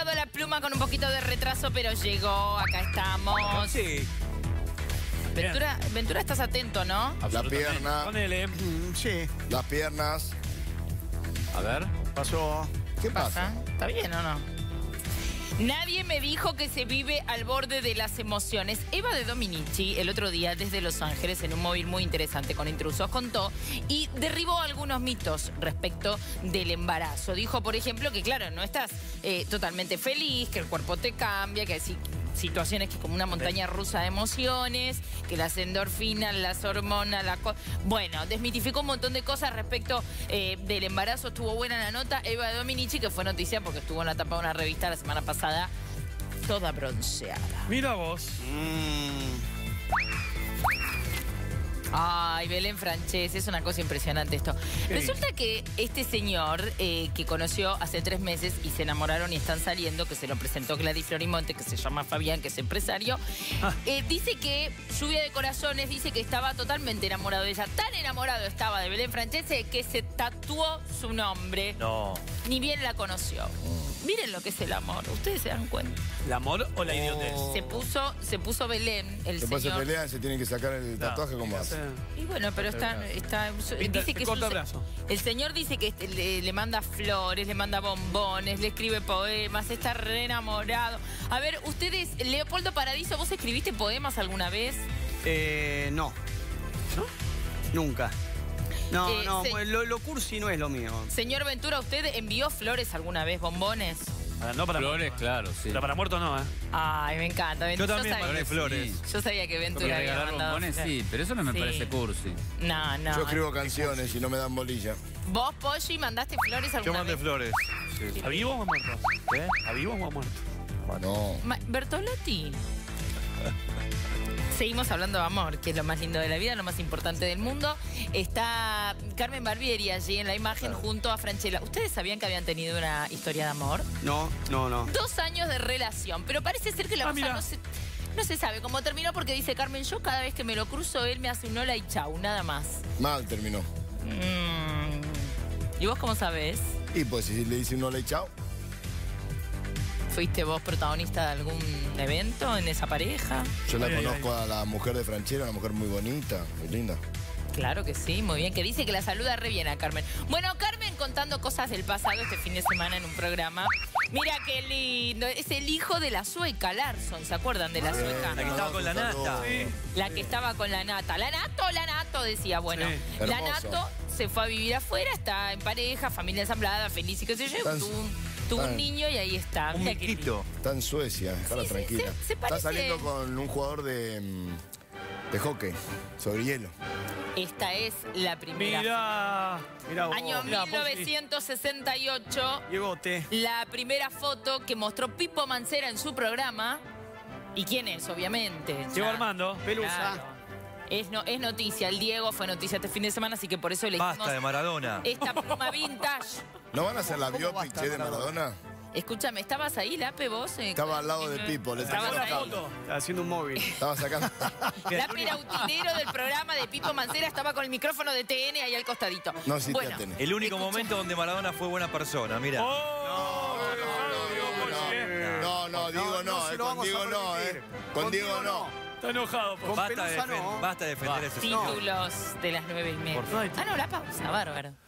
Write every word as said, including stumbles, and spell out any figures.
llegado la pluma con un poquito de retraso, pero llegó. Acá estamos. Sí. Ventura, Ventura, estás atento, ¿no? La pierna. Con él, ¿eh? Sí. Las piernas. A ver. Pasó. ¿Qué pasa? ¿Está bien o no? Nadie me dijo que se vive al borde de las emociones. Eva de Dominici, el otro día desde Los Ángeles, en un móvil muy interesante con Intrusos, contó y derribó algunos mitos respecto del embarazo. Dijo, por ejemplo, que claro, no estás eh, totalmente feliz, que el cuerpo te cambia, que hay situaciones que como una montaña rusa de emociones, que las endorfinas, las hormonas, la co bueno, desmitificó un montón de cosas respecto eh, del embarazo. Estuvo buena la nota. Eva de Dominici, que fue noticia porque estuvo en la tapa de una revista la semana pasada, toda bronceada. Mira vos. Mm. Ay, Belén Franchés, es una cosa impresionante esto. Sí. Resulta que este señor eh, que conoció hace tres meses y se enamoraron y están saliendo, que se lo presentó Gladys Florimonte, que se llama Fabián, que es empresario, Ah. eh, dice que, lluvia de corazones, dice que estaba totalmente enamorado de ella. Tan enamorado estaba de Belén Franchese que se tatuó su nombre. No. Ni bien la conoció. Miren lo que es el amor, ustedes se dan cuenta. ¿El amor o la idiotez? Oh. Se puso, se puso Belén, el Después se señor. pelean, se tienen que sacar el tatuaje como hace. Y bueno, pero está, está Pinta- dice que corta su- brazo. el señor dice que este, le, le manda flores, le manda bombones, le escribe poemas, está re enamorado. A ver, ustedes, Leopoldo Paradiso, ¿vos escribiste poemas alguna vez? Eh, no. ¿No? Nunca. No, Eh, no, se- pues lo, lo cursi no es lo mío. Señor Ventura, ¿usted envió flores alguna vez, bombones? Ah, no para Flores, muerto. claro, sí. Pero para muerto no, ¿eh? Ay, me encanta. Yo Ventura. también sabía, mandé flores. Sí. yo sabía que Porque Ventura había regalar mandado bombones, flores. sí, pero eso no me Sí. parece cursi. No, no. Yo escribo canciones y no me dan bolilla. ¿Vos, Polly, mandaste flores alguna Yo mandé vez? flores. Sí. ¿A vivos o a muertos? ¿Eh? ¿A vivos o a muertos? No. Ma- Bertolotti. Seguimos hablando de amor, que es lo más lindo de la vida, lo más importante del mundo. Está Carmen Barbieri allí en la imagen junto a Franchella. ¿Ustedes sabían que habían tenido una historia de amor? No, no, no. Dos años de relación, pero parece ser que la Ah, cosa mira. no se, no se sabe cómo terminó porque dice Carmen, yo cada vez que me lo cruzo, él me hace un hola y chau, nada más. Mal terminó. Mm. ¿Y vos cómo sabés? Y pues si le dice un hola y chao. ¿Fuiste vos protagonista de algún evento en esa pareja? Yo la Ay, ay, conozco a la mujer de Franchella, una mujer muy bonita, muy linda. Claro que sí, muy bien, que dice que la saluda re bien a Carmen. Bueno, Carmen contando cosas del pasado este fin de semana en un programa. Mira qué lindo, es el hijo de la sueca, Larson, ¿se acuerdan de la sueca? La que estaba con la nata. Sí. La que estaba con la nata. ¿La nato, la nato? Decía, bueno, Sí. la Hermoso. nato se fue a vivir afuera, está en pareja, familia ensamblada, feliz y qué sé yo, Tan- tuvo un, tuvo un tan- niño y ahí está. Un Mira qué lindo. miquito. Está en Suecia, déjala Sí, sí, tranquila. se- se parece- Está saliendo con un jugador de, mm, de hockey, sobre hielo. Esta es la primera. Mira. Mira vos. Año Mirá, mil vos, novecientos sesenta y ocho. Diegote. La primera foto que mostró Pipo Mancera en su programa. ¿Y quién es? Obviamente. Diego Ya. Armando. Pelusa. Claro. Es, no, es noticia. El Diego fue noticia este fin de semana, así que por eso le Basta de Maradona. esta pluma vintage. ¿No van a hacer la ¿Cómo biopic basta, che, de Maradona? Maradona? Escúchame, ¿estabas ahí, Lape, vos? Eh, Estaba al lado de eh, Pipo, le estabas sacó la ahí. foto. Está haciendo un móvil. Estaba sacando. Lape era utilero del programa de Pipo Mancera, estaba con el micrófono de T N ahí al costadito. No, sí, bueno, te atene. El único escucha- momento donde Maradona fue buena persona, mira. ¡Oh! No, no, Diego no no, se eh, lo con vamos a Diego no, permitir. eh. Con Con Diego Diego no. Está enojado. Por... Con Basta de, Pelusa defen- no. basta de defender ese señor. Títulos de las nueve y media. Por favor. Ah, no, la pausa, bárbaro.